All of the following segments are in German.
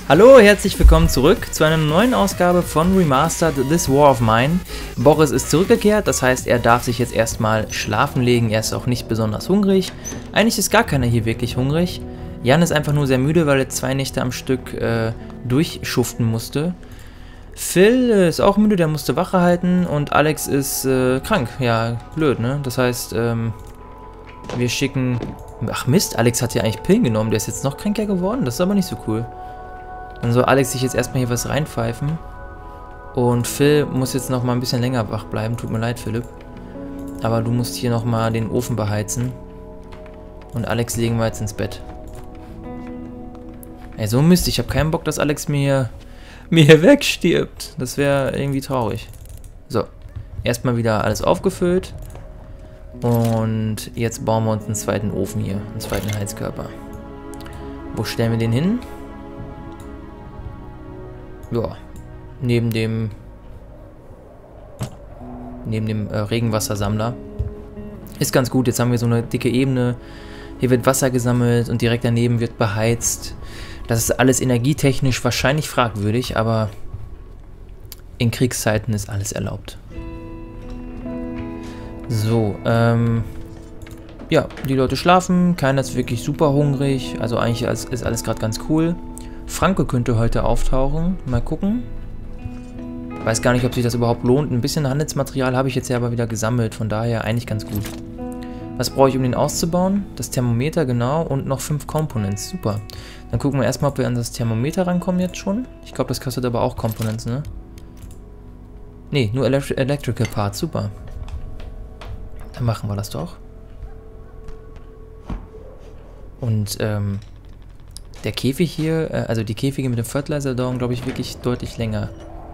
Hallo, herzlich willkommen zurück zu einer neuen Ausgabe von Remastered This War of Mine. Boris ist zurückgekehrt, das heißt, er darf sich jetzt erstmal schlafen legen. Er ist auch nicht besonders hungrig. Eigentlich ist gar keiner hier wirklich hungrig. Jan ist einfach nur sehr müde, weil er 2 Nächte am Stück durchschuften musste. Phil ist auch müde, der musste Wache halten und Alex ist krank. Ja, blöd, ne? Das heißt, wir schicken... Ach Mist, Alex hat ja eigentlich Pillen genommen, der ist jetzt noch kränker geworden, das ist aber nicht so cool. Dann soll Alex sich jetzt erstmal hier was reinpfeifen. Und Phil muss jetzt noch mal ein bisschen länger wach bleiben. Tut mir leid, Philipp. Aber du musst hier noch mal den Ofen beheizen. Und Alex legen wir jetzt ins Bett. Ey, so Mist. Ich habe keinen Bock, dass Alex mir hier wegstirbt. Das wäre irgendwie traurig. So. Erstmal wieder alles aufgefüllt. Und jetzt bauen wir uns einen zweiten Ofen hier. Einen zweiten Heizkörper. Wo stellen wir den hin? Ja, neben dem Regenwassersammler. Ist ganz gut, jetzt haben wir so eine dicke Ebene. Hier wird Wasser gesammelt und direkt daneben wird beheizt. Das ist alles energietechnisch wahrscheinlich fragwürdig, aber in Kriegszeiten ist alles erlaubt. So, ja, die Leute schlafen, keiner ist wirklich super hungrig, also eigentlich ist alles gerade ganz cool. Franco könnte heute auftauchen. Mal gucken. Weiß gar nicht, ob sich das überhaupt lohnt. Ein bisschen Handelsmaterial habe ich jetzt ja aber wieder gesammelt. Von daher eigentlich ganz gut. Was brauche ich, um den auszubauen? Das Thermometer, genau. Und noch 5 Components. Super. Dann gucken wir erstmal, ob wir an das Thermometer rankommen jetzt schon. Ich glaube, das kostet aber auch Components, ne? Ne, nur Electrical Parts. Super. Dann machen wir das doch. Und, der Käfig hier, also die Käfige mit dem Fertilizer dauern, glaube ich, wirklich deutlich länger.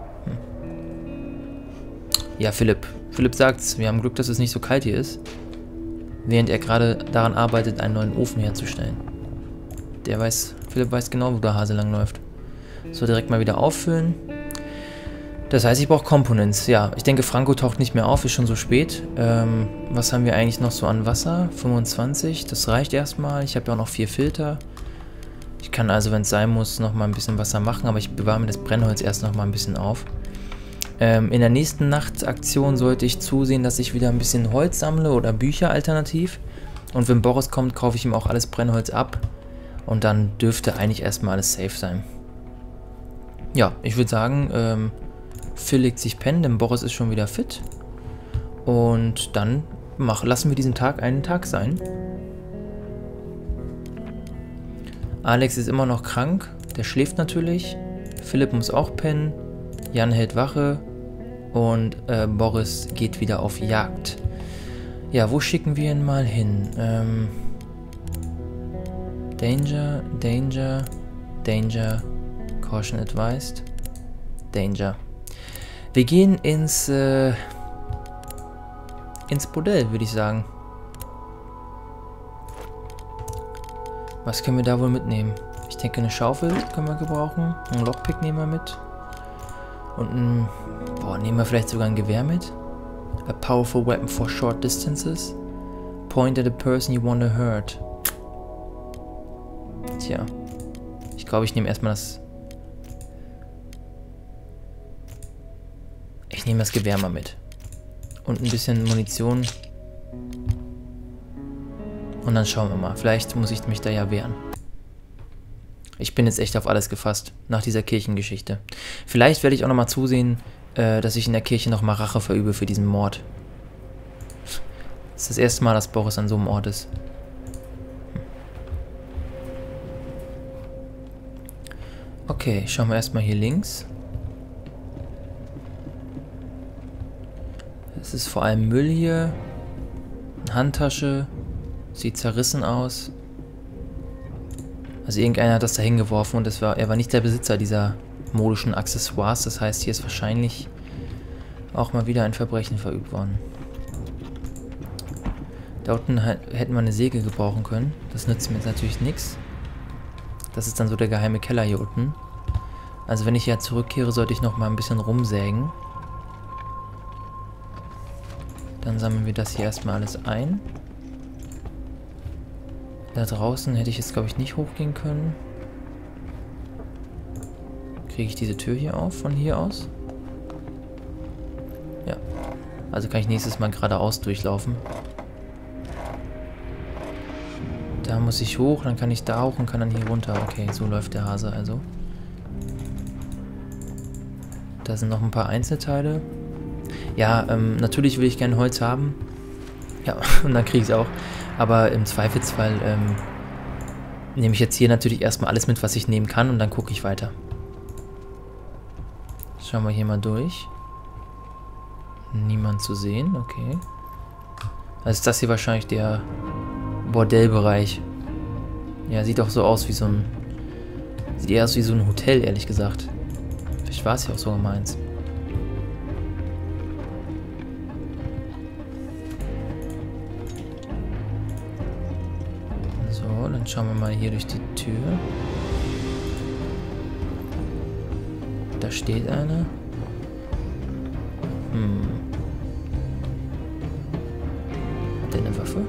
Ja, Philipp. Philipp sagt's, wir haben Glück, dass es nicht so kalt hier ist. Während er gerade daran arbeitet, einen neuen Ofen herzustellen. Philipp weiß genau, wo der Hase lang läuft. So, direkt mal wieder auffüllen. Das heißt, ich brauche Components. Ja, ich denke, Franco taucht nicht mehr auf, ist schon so spät. Was haben wir eigentlich noch so an Wasser? 25, das reicht erstmal. Ich habe ja auch noch 4 Filter. Ich kann also, wenn es sein muss, noch mal ein bisschen Wasser machen, aber ich bewahre mir das Brennholz erst noch mal ein bisschen auf. In der nächsten Nachtaktion sollte ich zusehen, dass ich wieder ein bisschen Holz sammle oder Bücher alternativ. Und wenn Boris kommt, kaufe ich ihm auch alles Brennholz ab. Und dann dürfte eigentlich erstmal alles safe sein. Ja, ich würde sagen, Phil legt sich pennen, denn Boris ist schon wieder fit. Und dann lassen wir diesen Tag einen Tag sein. Alex ist immer noch krank, der schläft natürlich. Philipp muss auch pennen. Jan hält Wache. Und Boris geht wieder auf Jagd. Ja, wo schicken wir ihn mal hin? Danger, Danger, Danger. Caution advised. Danger. Wir gehen ins Bordell, würde ich sagen. Was können wir da wohl mitnehmen? Ich denke, eine Schaufel können wir gebrauchen. Ein Lockpick nehmen wir mit. Und nehmen wir vielleicht sogar ein Gewehr mit. A powerful weapon for short distances. Point at a person you want to hurt. Tja. Ich glaube, ich nehme erstmal das... Ich nehme das Gewehr mal mit. Und ein bisschen Munition. Und dann schauen wir mal. Vielleicht muss ich mich da ja wehren. Ich bin jetzt echt auf alles gefasst. Nach dieser Kirchengeschichte. Vielleicht werde ich auch nochmal zusehen, dass ich in der Kirche nochmal Rache verübe für diesen Mord. Das ist das erste Mal, dass Boris an so einem Ort ist. Okay, schauen wir erstmal hier links. Es ist vor allem Müll hier. Eine Handtasche. Sieht zerrissen aus. Also irgendeiner hat das da hingeworfen und er war nicht der Besitzer dieser modischen Accessoires. Das heißt, hier ist wahrscheinlich auch mal wieder ein Verbrechen verübt worden. Da unten hätten wir eine Säge gebrauchen können. Das nützt mir jetzt natürlich nichts. Das ist dann so der geheime Keller hier unten. Also wenn ich ja zurückkehre, sollte ich noch mal ein bisschen rumsägen. Dann sammeln wir das hier erstmal alles ein. Da draußen hätte ich jetzt, glaube ich, nicht hochgehen können. Kriege ich diese Tür hier auf, von hier aus? Ja. Also kann ich nächstes Mal geradeaus durchlaufen. Da muss ich hoch, dann kann ich da hoch und kann dann hier runter. Okay, so läuft der Hase also. Da sind noch ein paar Einzelteile. Ja, natürlich will ich gerne Holz haben. Ja, und dann kriege ich es auch. Aber im Zweifelsfall nehme ich jetzt hier natürlich erstmal alles mit, was ich nehmen kann und dann gucke ich weiter. Schauen wir hier mal durch. Niemand zu sehen, okay. Also ist das hier wahrscheinlich der Bordellbereich. Ja, sieht auch so aus wie so ein... Sieht eher aus wie so ein Hotel, ehrlich gesagt. Vielleicht war es ja auch sogar meins. So, dann schauen wir mal hier durch die Tür. Da steht einer. Hat der eine Waffe?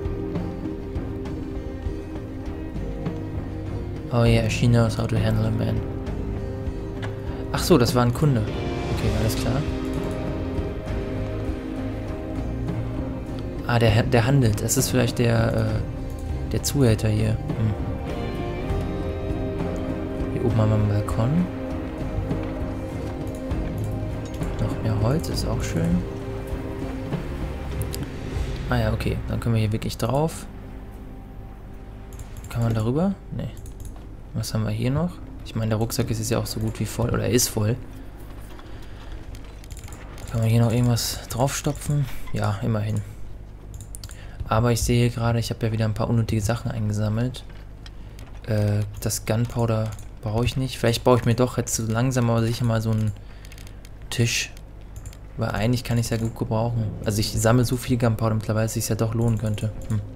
Oh yeah, she knows how to handle a man. Ach so, das war ein Kunde. Okay, alles klar. Ah, der handelt. Das ist vielleicht der Zuhälter hier. Hier oben haben wir einen Balkon. Noch mehr Holz, ist auch schön. Ah ja, okay. Dann können wir hier wirklich drauf. Kann man darüber? Nee. Was haben wir hier noch? Ich meine, der Rucksack ist jetzt ja auch so gut wie voll. Oder ist voll. Kann man hier noch irgendwas draufstopfen? Ja, immerhin. Aber ich sehe hier gerade, ich habe ja wieder ein paar unnötige Sachen eingesammelt. Das Gunpowder brauche ich nicht. Vielleicht baue ich mir doch jetzt so langsam aber sicher mal so einen Tisch. Weil eigentlich kann ich es ja gut gebrauchen. Also ich sammle so viel Gunpowder mittlerweile, dass es sich ja doch lohnen könnte.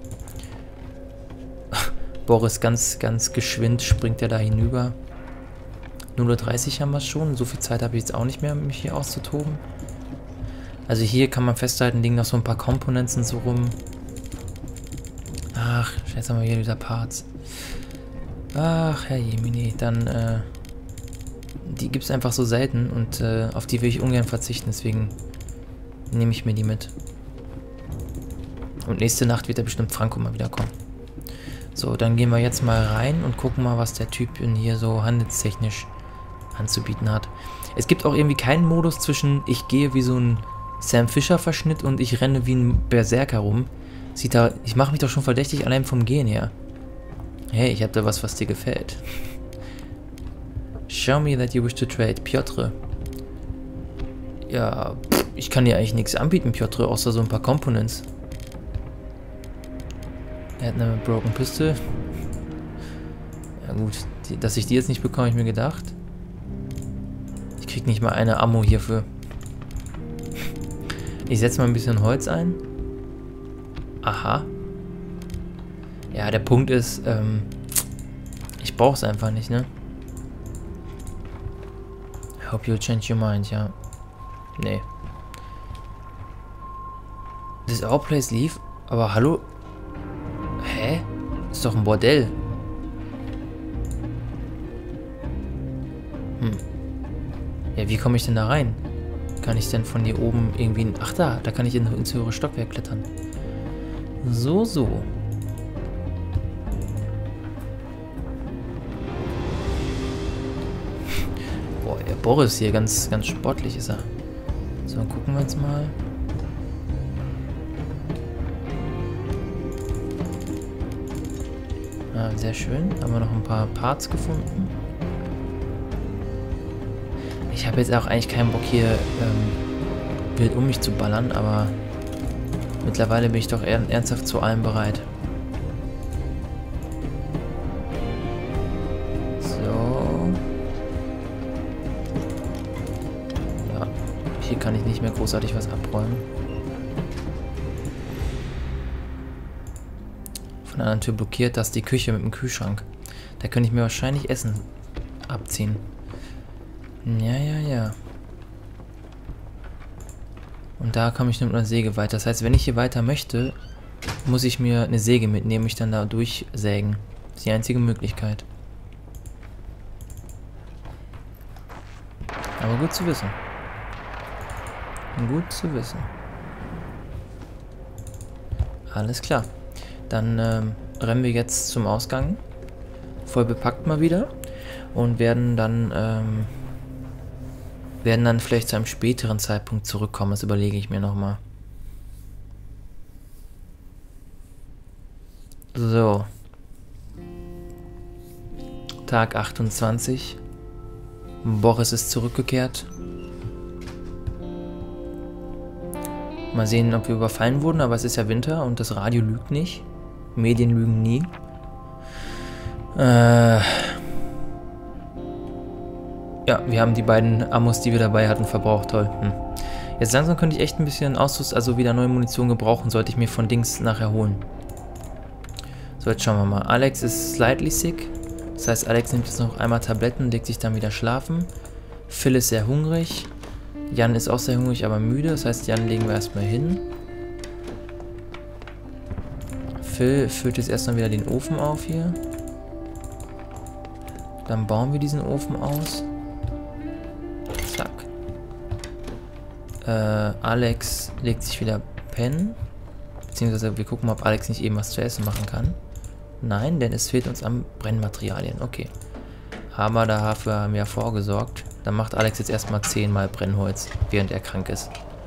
Boris ganz geschwind springt er da hinüber. 0:30 Uhr haben wir es schon. So viel Zeit habe ich jetzt auch nicht mehr, mich hier auszutoben. Also hier kann man festhalten, liegen noch so ein paar Komponenten so rum. Ach, jetzt haben wir hier wieder Parts. Ach, Herr Jemini, dann, die gibt es einfach so selten und auf die will ich ungern verzichten, deswegen nehme ich mir die mit. Und nächste Nacht wird er bestimmt Franco mal wieder kommen. So, dann gehen wir jetzt mal rein und gucken mal, was der Typ hier so handelstechnisch anzubieten hat. Es gibt auch irgendwie keinen Modus zwischen ich gehe wie so ein Sam Fisher Verschnitt und ich renne wie ein Berserker rum. Sieht da, ich mache mich doch schon verdächtig allein vom Gehen her. Hey, ich habe da was dir gefällt. Show me that you wish to trade, Piotr. Ja, ich kann dir eigentlich nichts anbieten, Piotr, außer so ein paar Components. Er hat eine Broken Pistol. Ja gut, dass ich die jetzt nicht bekomme, habe ich mir gedacht. Ich krieg nicht mal eine Ammo hierfür. Ich setze mal ein bisschen Holz ein. Aha. Ja, der Punkt ist, ich brauche es einfach nicht, ne? I hope you'll change your mind, ja. Nee. This our place leave? Aber hallo? Hä? Ist doch ein Bordell. Ja, wie komme ich denn da rein? Kann ich denn von hier oben irgendwie... Ach da kann ich ins höhere Stockwerk klettern. So. Boah, der Boris hier, ganz sportlich ist er. So, dann gucken wir jetzt mal. Ah, sehr schön. Haben wir noch ein paar Parts gefunden. Ich habe jetzt auch eigentlich keinen Bock hier wild um mich zu ballern, aber mittlerweile bin ich doch ernsthaft zu allem bereit. So. Ja, hier kann ich nicht mehr großartig was abräumen. Von der anderen Tür blockiert, das ist die Küche mit dem Kühlschrank. Da könnte ich mir wahrscheinlich Essen abziehen. Ja. Und da komme ich nur mit einer Säge weiter. Das heißt, wenn ich hier weiter möchte, muss ich mir eine Säge mitnehmen, mich dann da durchsägen. Das ist die einzige Möglichkeit. Aber gut zu wissen. Gut zu wissen. Alles klar. Dann rennen wir jetzt zum Ausgang. Voll bepackt mal wieder. Und werden dann vielleicht zu einem späteren Zeitpunkt zurückkommen. Das überlege ich mir nochmal. So. Tag 28. Boris ist zurückgekehrt. Mal sehen, ob wir überfallen wurden, aber es ist ja Winter und das Radio lügt nicht. Medien lügen nie. Ja, wir haben die beiden Ammos, die wir dabei hatten, verbraucht. Toll. Jetzt langsam könnte ich echt ein bisschen Ausrüstung, also wieder neue Munition gebrauchen, sollte ich mir von Dings nachher holen. So, jetzt schauen wir mal. Alex ist slightly sick. Das heißt, Alex nimmt jetzt noch einmal Tabletten und legt sich dann wieder schlafen. Phil ist sehr hungrig. Jan ist auch sehr hungrig, aber müde. Das heißt, Jan legen wir erstmal hin. Phil füllt jetzt erstmal wieder den Ofen auf hier. Dann bauen wir diesen Ofen aus. Zack. Alex legt sich wieder pennen. Beziehungsweise wir gucken mal, ob Alex nicht eben was zu essen machen kann. Nein, denn es fehlt uns an Brennmaterialien. Okay. Aber dafür haben wir ja vorgesorgt. Dann macht Alex jetzt erstmal 10 Mal Brennholz, während er krank ist.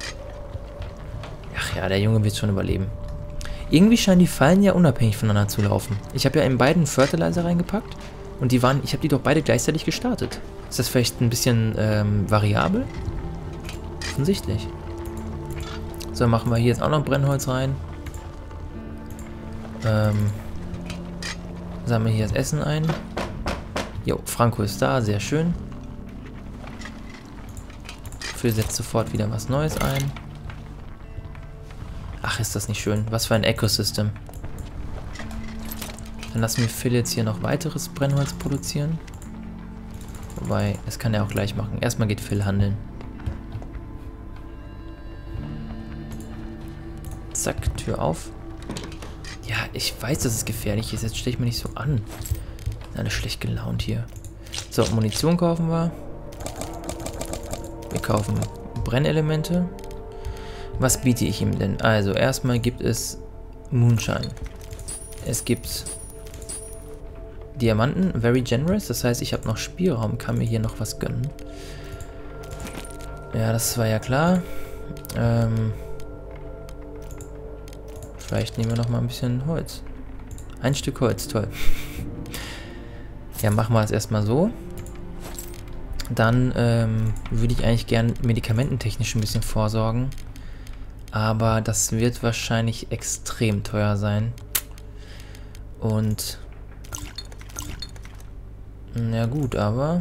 Ach ja, der Junge wird schon überleben. Irgendwie scheinen die Fallen ja unabhängig voneinander zu laufen. Ich habe ja in beiden Fertilizer reingepackt und ich habe die doch beide gleichzeitig gestartet. Ist das vielleicht ein bisschen variabel? Offensichtlich. So, machen wir hier jetzt auch noch Brennholz rein. Sammeln hier das Essen ein. Jo, Franco ist da, sehr schön. Phil setzt sofort wieder was Neues ein. Ach, ist das nicht schön. Was für ein Ecosystem. Dann lassen wir Phil jetzt hier noch weiteres Brennholz produzieren. Wobei, das kann er auch gleich machen. Erstmal geht Phil handeln. Zack, Tür auf. Ja, ich weiß, dass es gefährlich ist. Jetzt stelle ich mir nicht so an. Alle schlecht gelaunt hier. So, Munition kaufen wir. Wir kaufen Brennelemente. Was biete ich ihm denn? Also, erstmal gibt es Moonshine. Es gibt Diamanten, very generous. Das heißt, ich habe noch Spielraum, kann mir hier noch was gönnen. Ja, das war ja klar. Vielleicht nehmen wir noch mal ein bisschen Holz. Ein Stück Holz, toll. Ja, machen wir es erstmal so. Dann würde ich eigentlich gern medikamententechnisch ein bisschen vorsorgen. Aber das wird wahrscheinlich extrem teuer sein. Und na gut, aber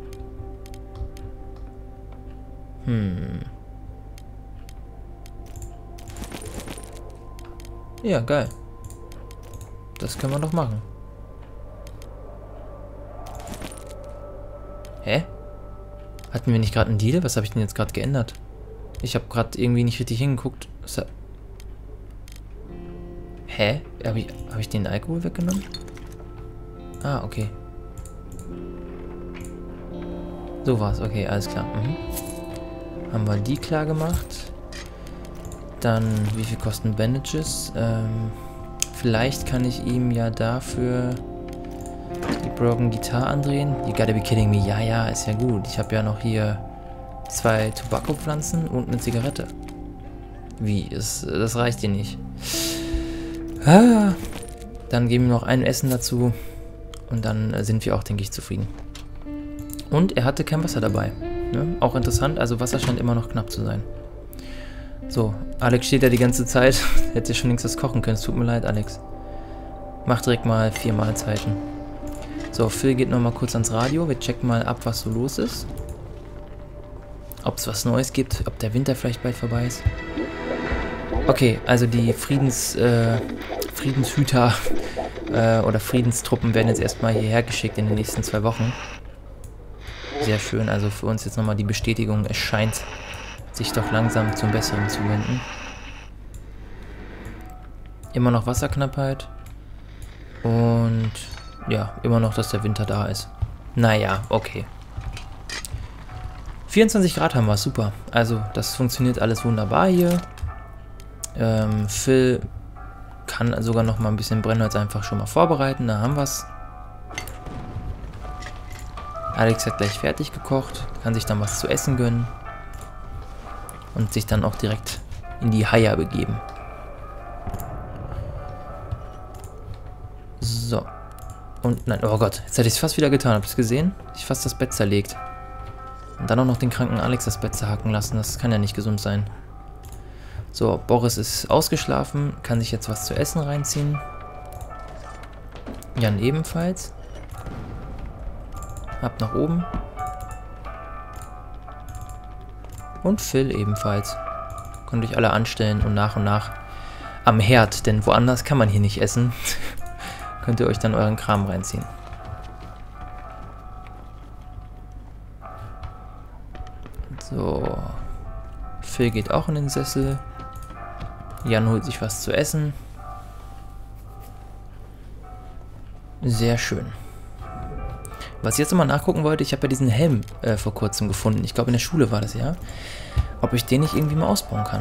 ja, geil. Das können wir doch machen. Hä? Hatten wir nicht gerade einen Deal? Was habe ich denn jetzt gerade geändert? Ich habe gerade irgendwie nicht richtig hingeguckt. Hä? Hab ich den Alkohol weggenommen? Ah, okay. So war's. Okay, alles klar. Haben wir die klar gemacht. Dann, wie viel kosten Bandages? Vielleicht kann ich ihm ja dafür die Broken Guitar andrehen. You gotta be kidding me. Ja, ja, ist ja gut. Ich habe ja noch hier 2 Tobacco-Pflanzen und eine Zigarette. Wie? Das reicht dir nicht. Dann geben wir noch ein Essen dazu. Und dann sind wir auch, denke ich, zufrieden. Und er hatte kein Wasser dabei. Ne? Auch interessant, also Wasser scheint immer noch knapp zu sein. So, Alex steht ja die ganze Zeit. Hätte schon längst was kochen können. Es tut mir leid, Alex. Mach direkt mal 4 Mahlzeiten. So, Phil geht nochmal kurz ans Radio. Wir checken mal ab, was so los ist. Ob es was Neues gibt. Ob der Winter vielleicht bald vorbei ist. Okay, also die Friedenshüter oder Friedenstruppen werden jetzt erstmal hierher geschickt in den nächsten 2 Wochen. Sehr schön, also für uns jetzt nochmal die Bestätigung, es scheint sich doch langsam zum Besseren zu wenden. Immer noch Wasserknappheit. Und ja, immer noch, dass der Winter da ist. Naja, okay. 24 Grad haben wir, super. Also das funktioniert alles wunderbar hier. Phil kann sogar noch mal ein bisschen Brennholz einfach schon mal vorbereiten, da haben wir es. Alex hat gleich fertig gekocht, kann sich dann was zu essen gönnen und sich dann auch direkt in die Haia begeben. So. Und nein, oh Gott, jetzt hätte ich es fast wieder getan, habt ihr es gesehen? Ich fast das Bett zerlegt. Und dann auch noch den kranken Alex das Bett zerhacken lassen, das kann ja nicht gesund sein. So, Boris ist ausgeschlafen, kann sich jetzt was zu essen reinziehen. Jan ebenfalls. Ab nach oben. Und Phil ebenfalls. Könnt euch alle anstellen und nach am Herd, denn woanders kann man hier nicht essen. Könnt ihr euch dann euren Kram reinziehen. So. Phil geht auch in den Sessel. Jan holt sich was zu essen. Sehr schön. Was ich jetzt nochmal nachgucken wollte, ich habe ja diesen Helm vor kurzem gefunden. Ich glaube in der Schule war das ja. Ob ich den nicht irgendwie mal ausbauen kann.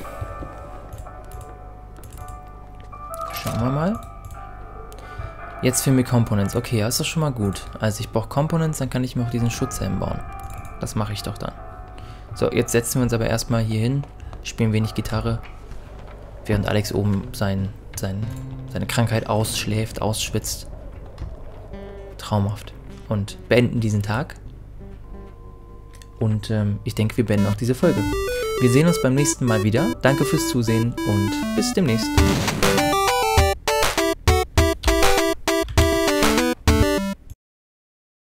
Schauen wir mal. Jetzt fehlen mir Components. Okay, ja, ist doch schon mal gut. Also ich brauche Components, dann kann ich mir auch diesen Schutzhelm bauen. Das mache ich doch dann. So, jetzt setzen wir uns aber erstmal hier hin, spielen wenig Gitarre, während Alex oben seine Krankheit ausschläft, ausschwitzt. Traumhaft. Und beenden diesen Tag. Und ich denke, wir beenden auch diese Folge. Wir sehen uns beim nächsten Mal wieder. Danke fürs Zusehen und bis demnächst.